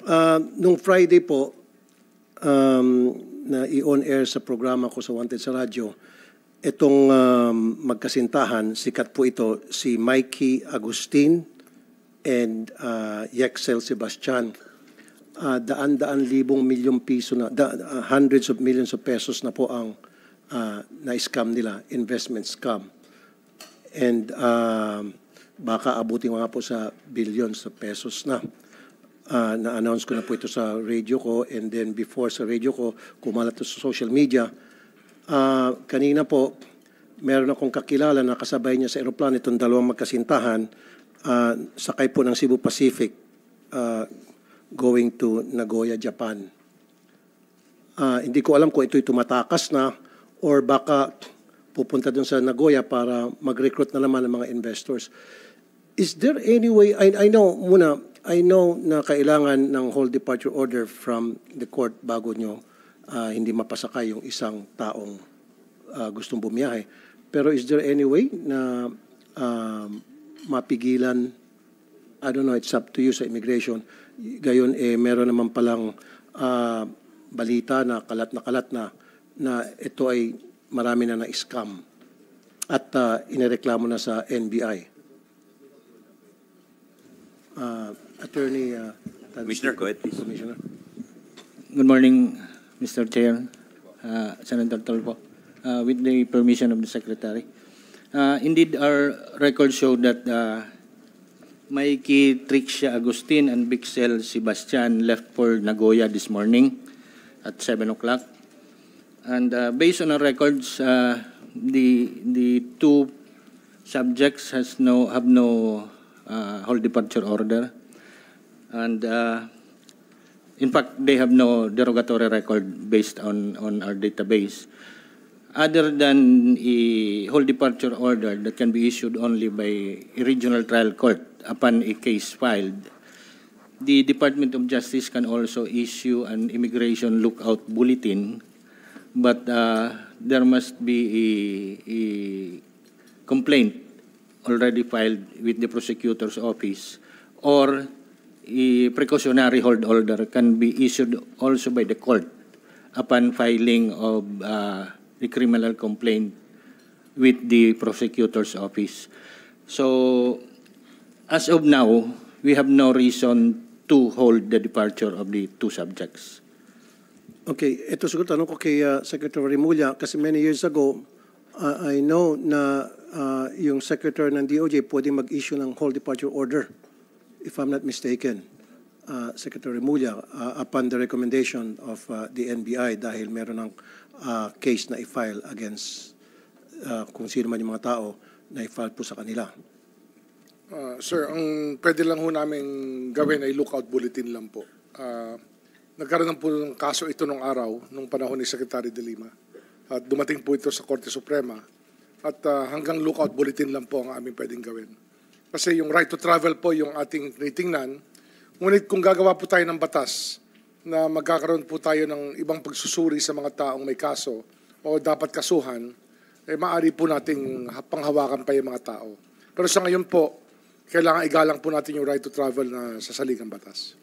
Nung Friday po, na i-on air sa programa ko sa Wanted sa radyo, itong magkasintahan, sikat po ito, si Mikey Agustin and Yexel Sebastian. Daan-daan libong milyong piso na, hundreds of millions of pesos na po ang na-scam nila, investment scam. And baka abutin nga po sa billions of pesos na. Na-announce ko na po ito sa radio ko, and then before sa radio ko, kumalat ito sa social media. Kanina po, meron akong kakilala na kasabay niya sa aeroplano itong dalawang magkasintahan, sakay po ng Cebu Pacific going to Nagoya, Japan. Hindi ko alam kung ito'y tumatakas na or baka pupunta dun sa Nagoya para mag-recruit na naman ng mga investors. Is there any way, I know na kailangan ng whole departure order from the court bago nyo hindi mapasakay yung isang taong gustong bumiyahe. Pero is there any way na mapigilan, I don't know, it's up to you sa immigration, gayon meron naman palang balita na kalat na ito ay marami na na-scam at inireklamo na sa NBI. Attorney Commissioner, go ahead, please. Commissioner. Good morning, Mr. Chair, Senator Tolpo. With the permission of the Secretary. Indeed, our records show that Mikey Trixia Agustin and Bixel Sebastian left for Nagoya this morning at 7 o'clock. And based on our records, the two subjects have no whole departure order. And in fact, they have no derogatory record based on our database. Other than a whole departure order that can be issued only by a regional trial court upon a case filed, the Department of Justice can also issue an immigration lookout bulletin, but there must be a complaint already filed with the prosecutor's office, or a precautionary hold order can be issued also by the court upon filing of the criminal complaint with the prosecutor's office. So, as of now, we have no reason to hold the departure of the two subjects. Okay, ito siguro tanong ko kay Secretary Remulla, kasi many years ago, I know na yung Secretary ng DOJ pwedeng mag-issue ng whole departure order, if I'm not mistaken, Secretary Remulla, upon the recommendation of the NBI dahil meron ng case na i-file against kung sino man yung mga tao na i-file po sa kanila. Sir, ang pwede lang ho namin gawin ay lookout bulletin lang po. Nagkaroon po ng kaso ito nung araw, nung panahon ni Secretary De Lima. At dumating po ito sa Korte Suprema. At hanggang lookout bulletin lang po ang aming pwedeng gawin. Kasi yung right to travel po yung ating tinitingnan. Ngunit kung gagawa po tayo ng batas na magkakaroon po tayo ng ibang pagsusuri sa mga taong may kaso o dapat kasuhan, maaari po nating panghawakan pa yung mga tao. Pero sa ngayon po, kailangan igalang po natin yung right to travel na sa saligang batas.